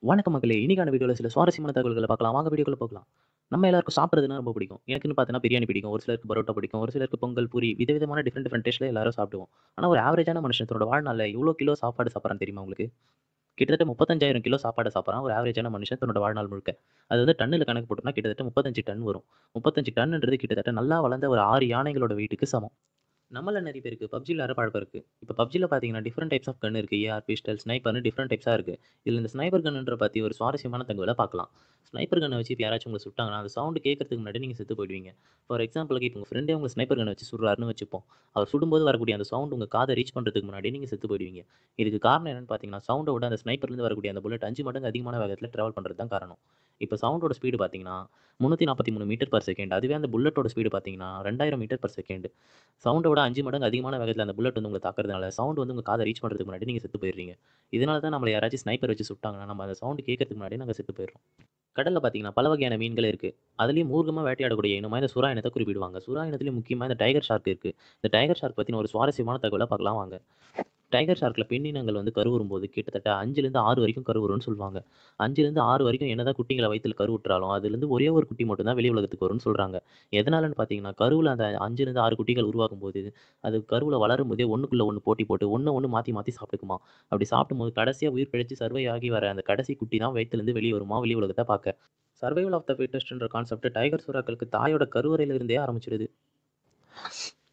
வணக்கம் மக்களே! இன்னைக்கான வீடியோல சில சுவாரஸ்யமான தகவல்கள பார்க்கலாம். வாங்க வீடியோக்குள்ள போகலாம். நம்ம எல்லாருக்கும் சாப்பிடுறதுன்னா ரொம்ப பிடிக்கும். எனக்குன்னு பார்த்தீங்கன்னா பிரியாணி பிடிக்கும். ஒரு சிலருக்கு பரோட்டா பிடிக்கும். ஒரு சிலருக்கு பொங்கல், பூரி விதவிதமான டிஃபரெண்ட் டேஸ்ட்ல எல்லாரும் சாப்பிடுவோம். ஆனா ஒரு ஆவரேஜான மனுஷன் தன்னோட வாழ்நாள்ல எவ்வளோ கிலோ சாப்பாடு சாப்பிடுறான்னு தெரியுமா உங்களுக்கு? கிட்டத்தட்ட 35,000 கிலோ சாப்பாட சாப்பிடுறான் ஒரு ஆவரேஜான மனுஷன் தன்னோட வாழ்நாள் முழுக்க. அது வந்து டன்னுல கணக்கு போட்டோம்னா கிட்டத்தட்ட 35 டன் வரும். 35 டன்னுன்றது கிட்டத்தட்ட நல்லா வளர்ந்த ஒரு 6 யானைகளோட வெயிட்டுக்கு சமம். நம்மள நெறைய பேருக்கு PUBG விளையாடுற பழக்கம் இருக்கு. இப்ப PUBGல பார்த்தீங்கன்னா, டிஃபரெண்ட் டைப்ஸ் ஆஃப் கன் இருக்கு. ஏஆர், பிஸ்டல், ஸ்னைப்பர்ன்னு டிஃபரெண்ட் டைப்ஸா இருக்கு. இதுல இந்த ஸ்னைப்பர் கன்ன்ற பத்தி ஒரு சுவாரஸ்யமான தகவல பார்க்கலாம். ஸ்னைப்பர் கன்ன வச்சு இப்ப யாராச்சும் உங்கள சுட்டாங்கன்னா, அந்த சவுண்ட் கேட்கறதுக்கு முன்னாடி நீங்க செத்து போயிடுவீங்க. ஃபார் எக்ஸாம்பிளுக்கு இப்ப உங்க ஃப்ரெண்டே உங்கள ஸ்னைப்பர் கன்ன வச்சு சுடுறாருன்னு வச்சுப்போம். அவர் சுடும்போது வரக்கூடிய அந்த சவுண்ட் உங்க காத ரீச் பண்றதுக்கு முன்னாடி நீங்க செத்து போயிடுவீங்க. இதுக்கு காரணம் என்னன்னு பார்த்தீங்கன்னா, சவுண்ட விட அந்த ஸ்னைப்பர்லேருந்து வரக்கூடிய அந்த புல்லட் 5 மடங்கு அதிகமான வேகத்துல டிராவல் பண்றது தான் காரணம். இப்ப சவுண்டோட ஸ்பீடு பார்த்தீங்கன்னா, 343 மீட்டர் பெர் செகண்ட். அதுவே அந்த புல்லட்டோட ஸ்பீடு பார்த்தீங்கன்னா, 2000 மீட்டர் பெர் செகண்ட். சவுண்ட விட 5 மடங்கு அதிகமான வேகத்துல அந்த புல்லட் வந்து உங்கள தாக்குறதுனால, சவுண்ட் வந்து உங்க காத ரீச் பண்றதுக்கு முன்னாடி நீங்க செத்து போயிடுறீங்க. இதனால தான் நம்மள யாராச்சும் ஸ்னைப்பர் வச்சு சுட்டாங்கன்னா, நம்ம அந்த சவுண்ட் கேட்கறதுக்கு முன்னாடியே நாங்க செத்து போயிடுறோம். கடல்ல பார்த்தீங்கன்னா, பல வகையான மீன்கள் இருக்கு. அதிலயும் மூர்க்கமா வேட்டையாடக்கூடிய இனமா இந்த சுறா இனத்த குறிப்பிடுவாங்க. சுறா இனத்திலயும் முக்கியமா இந்த டைகர் ஷார்க் இருக்கு. இந்த டைகர் ஷார்க் பத்தின ஒரு சுவாரஸ்யமான தகவல பார்க்கலாம் வாங்க. டைகர் ஷார்க்ல பெண் இனங்கள் வந்து கருவுறும்போது கிட்டத்தட்ட 5லிருந்து 6 வரைக்கும் கருவுறும்னு சொல்லுவாங்க. 5லிருந்து 6 வரைக்கும் என்னதான் குட்டிகள வயித்துல கருவுற்றாலும், அதிலிருந்து ஒரே ஒரு குட்டி மட்டும் தான் வெளி உலகத்துக்கு வரும்னு சொல்றாங்க. எதனாலன்னு பார்த்தீங்கன்னா, கருவுல அந்த 5லிருந்து 6 குட்டிகள் உருவாகும்போது, அது கருவுல வளரும்போதே ஒண்ணுக்குள்ள ஒண்ணு போட்டி போட்டு, ஒண்ணு மாத்தி மாத்தி சாப்பிட்டுக்குமாம். அப்படி சாப்பிடும்போது கடைசியா உயிர் பிழைச்சு சர்வை ஆகி வர அந்த கடைசி குட்டி தான் வயித்துலருந்து வெளிய வருமாம், வெளி உலகத்த பார்க்க. சர்வைவல் ஆஃப் த ஃபிட்டெஸ்ட்ன்ற கான்செப்ட் டைகர் சுறாக்களுக்கு தாயோட கருவறையில இருந்தே ஆரம்பிச்சிடுது.